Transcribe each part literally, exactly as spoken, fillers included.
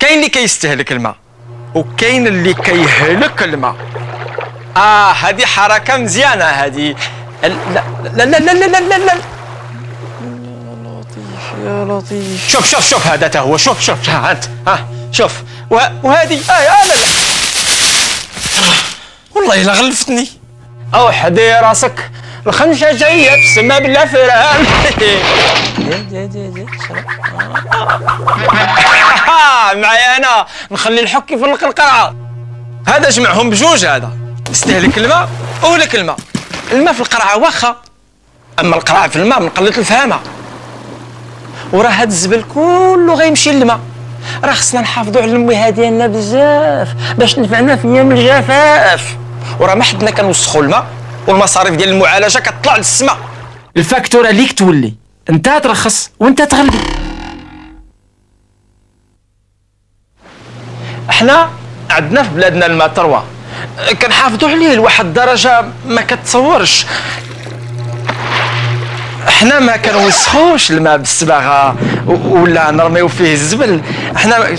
كاين اللي كيستهلك الماء وكاين اللي كيهلك الماء. اه هذه حركه مزيانه هذه. لا لا لا لا لا لا لا لا لطيف يا لطيف. شوف شوف شوف هذا تا هو. شوف شوف ها انت ها شوف. وهذه اه لا لا والله الا غلفتني. او حدي راسك الخنشه جايه بسما بالله فران. معايا انا نخلي الحك يفرق القرعه. هذا جمعهم بجوج. هذا استهلك الماء وهلك الماء. الماء في القرعه واخا، اما القرعه في الماء من قله الفهامه. وراه هذا الزبل كله غيمشي للماء. راه خصنا نحافظوا على المياه ديالنا بزاف باش تنفعنا في ايام الجفاف. وراه ما حدنا كنوسخوا الماء والمصاريف ديال المعالجه كتطلع للسماء. الفاكتوره ليك تولي انت ترخص وانت تغلي. احنا عندنا في بلادنا الماء تروى كنحافظوا عليه لواحد الدرجه ما كتصورش. احنا ما كنوسخوش الماء بالصباغه ولا نرميو فيه الزبل. احنا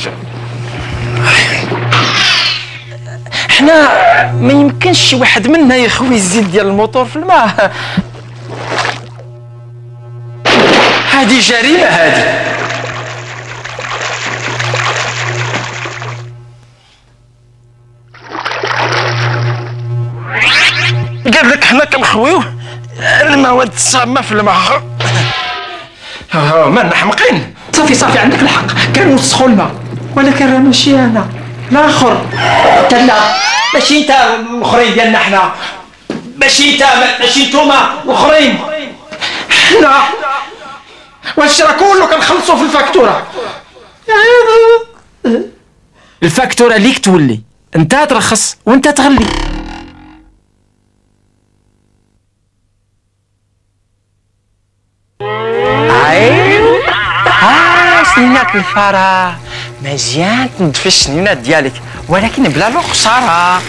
احنا ما يمكنش شي واحد منا يخوي الزيت ديال الموتور في الماء. هذه جريمه. هذه قال لك حنا كنخويو المواد السامه في الماء. مالنا حمقين. صافي صافي عندك الحق، كنوسخوا الماء ولكن راه ماشي انا الاخر. انت لا ماشي انت الاخرين ديالنا حنا، ماشي انت ماشي نتوما الاخرين. حنا واش راه كله كنخلصوا في الفاكتوره. الفاكتوره ليك تولي انت ترخص وانت تغلي. ها سنينات الفرح مزيان تنظفي السنينات ديالك ولكن بلا لو خساره.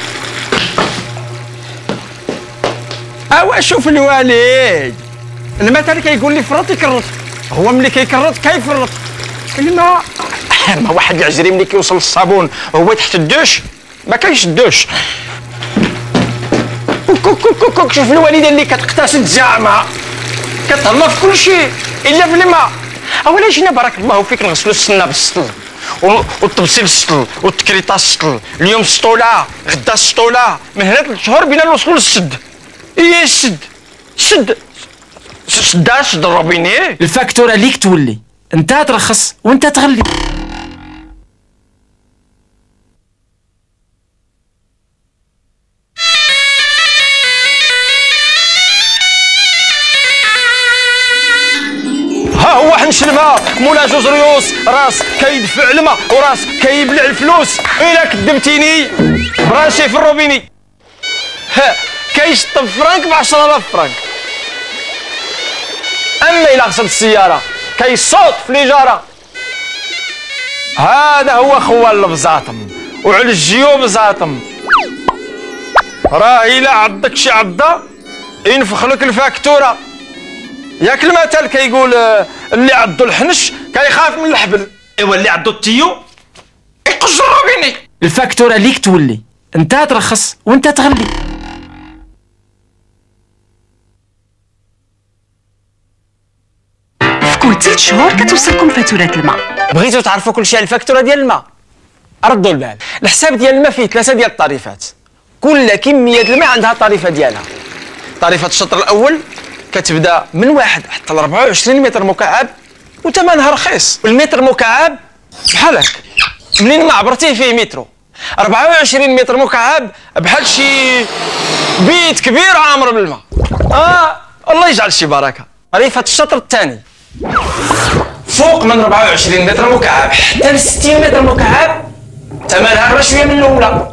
اوا شوف الوالد المثل كيقول لي فرط يكرط، هو ملي كيكرط كيفرط. الماء ما واحد العجري ملي كيوصل للصابون وهو تحت الدوش ما كيشدوش. كوك كوك كوك شوف الوالده اللي كتغتسل زعما كتهلا في كل شيء الا في الماء. اولا جينا بارك الله فيك نغسلوا السنه بالسطل والطبسي بالسطل والتكريطه بالسطل، اليوم السطوله غدا السطوله، من هنا ثلاث شهور بينا نوصلوا للسد. ايه السد سد سد سد الروبيني. الفاكتوره ليك تولي انت ترخص وانت تغلي. ها هو حنش الماء مولا جوج ريوس، راس كيدفع الماء وراس كيبلع الفلوس. الا كذبتيني براشي في الروبيني. ها كيشطب فرانك ب عشرة آلاف فرانك. اما الا غسلت السياره كيصوت في ليجاره. هذا هو خوال البزاطم وعلى الجيوب زاطم. راه الا عضك شي عضه ينفخ لك الفاكتوره. ياك المثل كيقول اللي عضو الحنش كيخاف من الحبل، ايوا اللي عضو التيو يقص الروبيني. الفاكتوره ليك تولي انت ترخص وانت تغلي. في كل ست شهور كتوصلكم فاتورة الماء. بغيتو تعرفوا كل شيء على الفاكتوره ديال الماء؟ ردوا البال. الحساب ديال الماء فيه ثلاثه ديال الطريفات، كل كميه الماء عندها الطريفه ديالها. طريفه الشطر الاول كتبدا من واحد حتى ل أربعة وعشرين متر مكعب وثمنها رخيص. المتر مكعب بحال هكا منين ما عبرتيه فيه مترو. أربعة وعشرين متر مكعب بحال شي بيت كبير عامر بالماء. اه الله يجعل شي بركه. طريفه الشطر الثاني فوق من أربعة وعشرين متر مكعب حتى ل ستين متر مكعب ثمنها اغلى شويه من الاولى.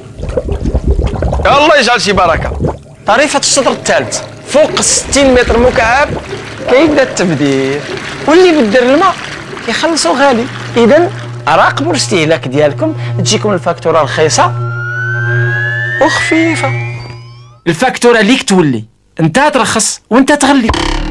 الله يجعل شي بركه. طريفه الشطر الثالث فوق ستين متر مكعب كيبدا التبديل، واللي بدر الماء كيخلصو غالي. اذا راقبوا الاستهلاك ديالكم تجيكم الفاكتوره رخيصه وخفيفه. الفاكتوره ليك تولي انت ترخص وانت تغلي.